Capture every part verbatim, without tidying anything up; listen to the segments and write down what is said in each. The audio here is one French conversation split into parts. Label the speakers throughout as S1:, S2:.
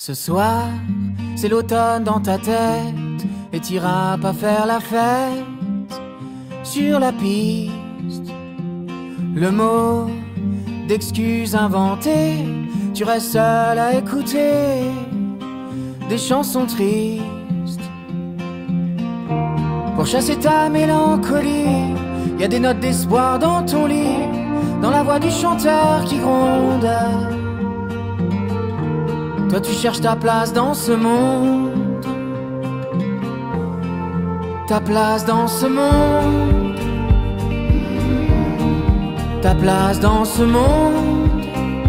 S1: Ce soir, c'est l'automne dans ta tête et t'iras pas faire la fête sur la piste. Le mot d'excuse inventé, tu restes seul à écouter des chansons tristes. Pour chasser ta mélancolie, y a des notes d'espoir dans ton lit, dans la voix du chanteur qui gronde. Toi tu cherches ta place dans ce monde, ta place dans ce monde, ta place dans ce monde.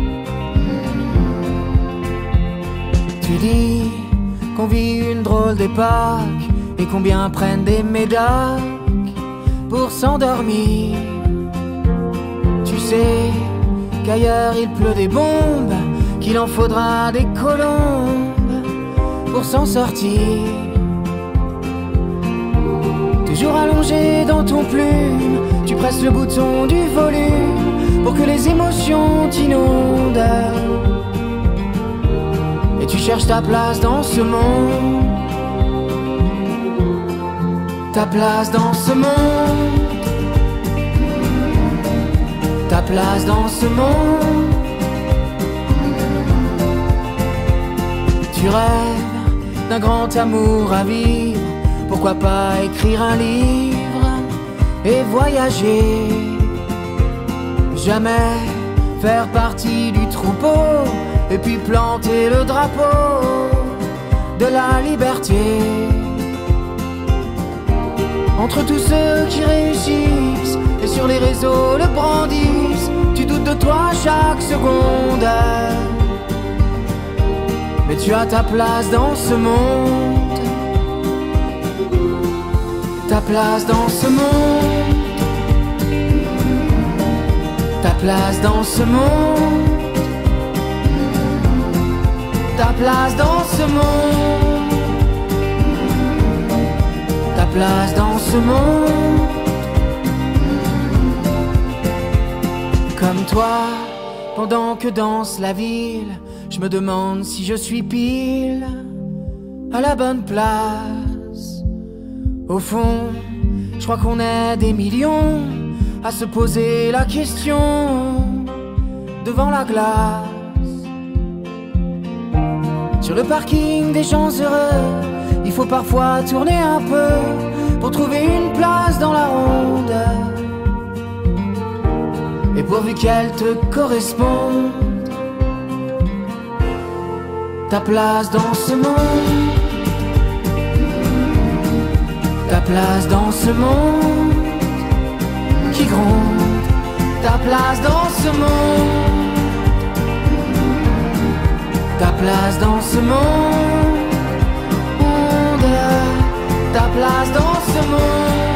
S1: Tu dis qu'on vit une drôle d'époque et combien prennent des médocs pour s'endormir. Tu sais qu'ailleurs il pleut des bombes, qu'il en faudra des colombes pour s'en sortir. Toujours allongé dans ton plume, tu presses le bouton du volume pour que les émotions t'inondent. Et tu cherches ta place dans ce monde, ta place dans ce monde, ta place dans ce monde. Tu rêves d'un grand amour à vivre, pourquoi pas écrire un livre et voyager. Jamais faire partie du troupeau et puis planter le drapeau de la liberté. Entre tous ceux qui réussissent et sur les réseaux le brandissent, tu doutes de toi chaque seconde. Mais tu as ta place dans ce monde, ta place dans ce monde, ta place dans ce monde, ta place dans ce monde, ta place dans ce monde. Comme toi, pendant que danse la ville, je me demande si je suis pile à la bonne place. Au fond, je crois qu'on est des millions à se poser la question devant la glace. Sur le parking des gens heureux, il faut parfois tourner un peu pour trouver une place dans la ronde. Et pourvu qu'elle te corresponde, ta place dans ce monde, ta place dans ce monde qui gronde, ta place dans ce monde, ta place dans ce monde, ta place dans ce monde.